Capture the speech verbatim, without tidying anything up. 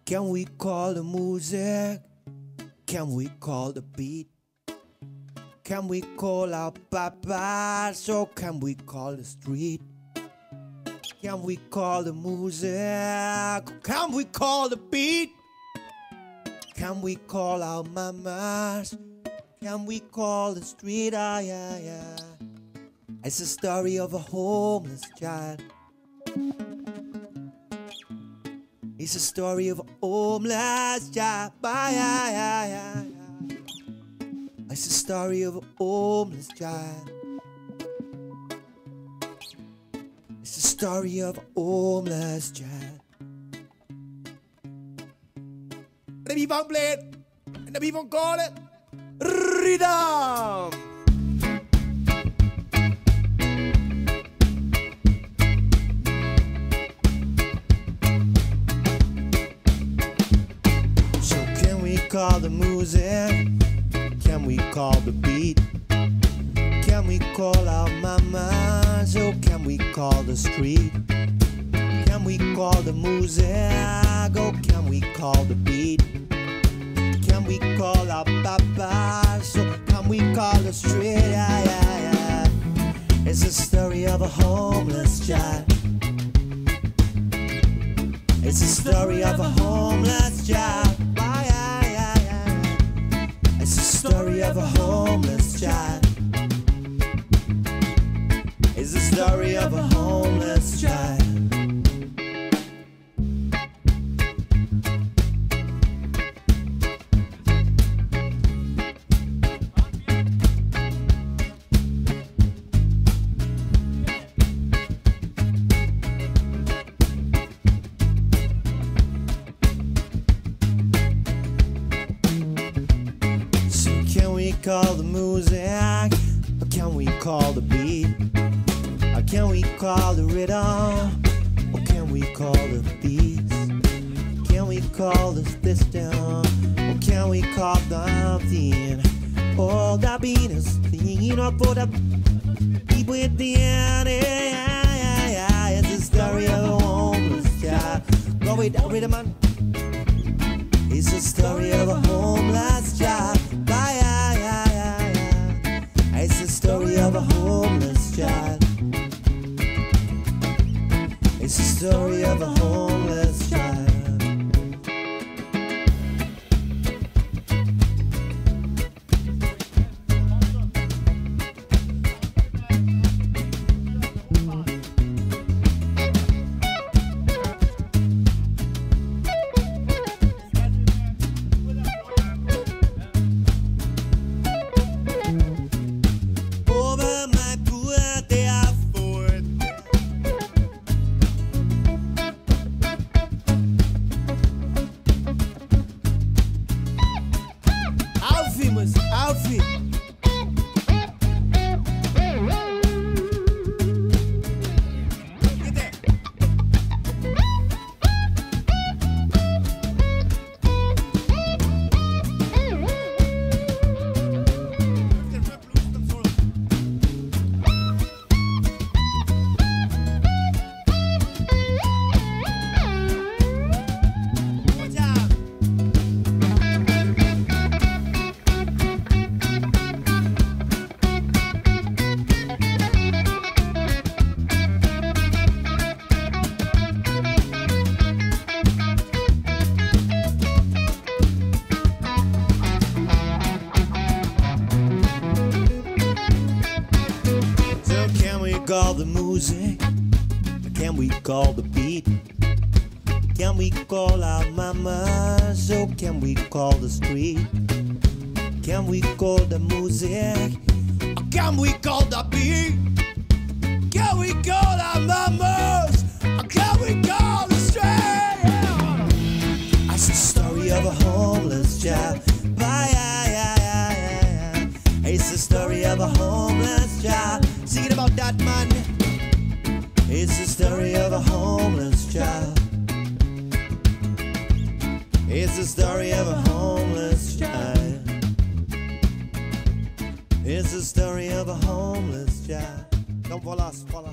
Can we call the music? Can we call the beat? Can we call our papas or can we call the street? Can we call the music? Can we call the beat? Can we call our mamas? Can we call the street? Ah, yeah, yeah. It's the story of a homeless child. It's a story of a homeless child. Ah, yeah, yeah, yeah, yeah. It's the story of a homeless child. It's the story of a homeless child. De wie van bleed en de wie van kolen. Rhythm. So can we call the music? Can we call the beat? Can we call our mamas? Or can we call the street? Can we call the music? Or can we call the beat? Can we call our papas? Or can we call the street? Yeah, yeah, yeah. It's the story of a homeless child. It's the story of a homeless child. Yeah, yeah, yeah, yeah. It's the story of a homeless child. It's the story of a homeless child. So can we call the music? Or can we call the beat? Or can we call the rhythm? Or can we call the beats? Can we call this this down? Or can we call something? All that beat is singing up for the people at the end. Yeah, yeah, yeah. It's the story of a homeless child. Go with that rhythm, man. It's the story of a homeless child. Yeah, yeah, yeah, yeah, yeah. It's the story of a homeless child. It's the story of a homeless child. Over my poor they are forth. Alfie, mas Alfie. Get there. Good job. So can we call the music? Can we call the beat? Can we call our mamas? Or can we call the street? Can we call the music? Or can we call the beat? Can we call our mamas? Or can we call the street? It's the story of a homeless child. Ah, yeah, yeah, yeah, yeah, yeah. It's the story of a homeless child. Singing about that man. It's the story of a homeless child. It's the story of a homeless child. It's the story of a homeless child. Don't fall us, fall us.